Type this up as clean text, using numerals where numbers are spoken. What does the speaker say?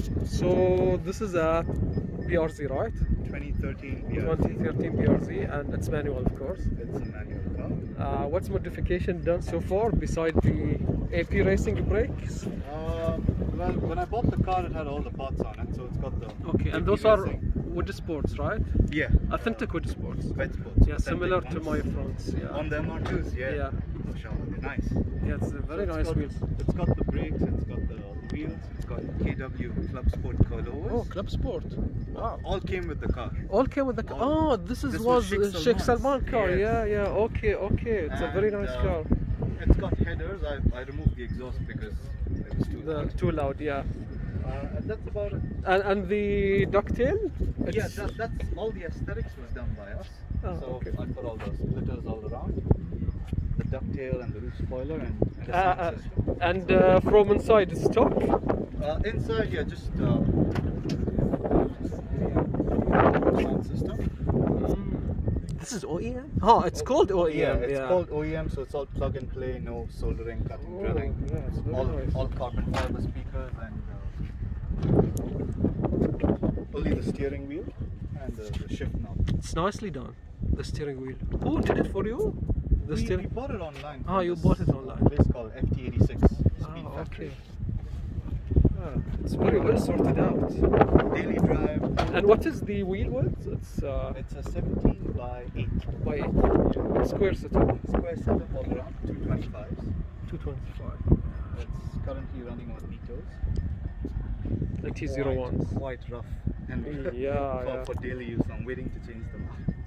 So this is a BRZ, right? 2013 BRZ. 2013 BRZ, and it's manual, of course. It's a manual car. What's modification done so far beside the AP racing brakes? Well, when I bought the car, it had all the parts on it, so it's got the. Okay, and AP those are racing. wood sports, right? Yeah. Authentic wood sports. Wet sports. Yeah, authentic similar to ones. my fronts. Yeah. On the MR2s, yeah. Yeah. Oh, sure, they're nice. Yeah, it's a very So nice got, wheels. It's got the brakes, it's got the wheels, it's got KW Club Sport coilovers. Oh, Club Sport. Wow. All came with the car. All came with the car. All- Oh, this this was was Sheikh Sheikh Salman's. Salman car. Yes. Yeah. Okay. It's a very And, nice car. It's got headers. I removed the exhaust because it was too loud. Too loud. Yeah. And that's about it. And the ducktail. Yeah, that's all the aesthetics was done by us. Oh, So okay. I put all the splitters all around, the ducktail and the roof spoiler and the sound system. And from inside it's stock. Inside, yeah, just sound system. This is OEM. Oh, it's called OEM. Yeah, it's called OEM, so it's all plug and play, no soldering, cutting, drilling. Yeah, it's very nice. All carbon fiber speakers and only the steering wheel and the shift knob. It's nicely done. The steering wheel. Who did it for you? The We steering. bought it online. Ah, from you this, bought it online. Place called FT86 Speed Ah, Factory. okay. It's very well sorted out. Daily drive. And what is the wheel width? It's It's a 17 by 8 by 8 square setup. square setup all around, 225s. 225. It's currently running on Vitos. The T01s. Quite rough and Yeah, for daily use. I'm waiting to change them out.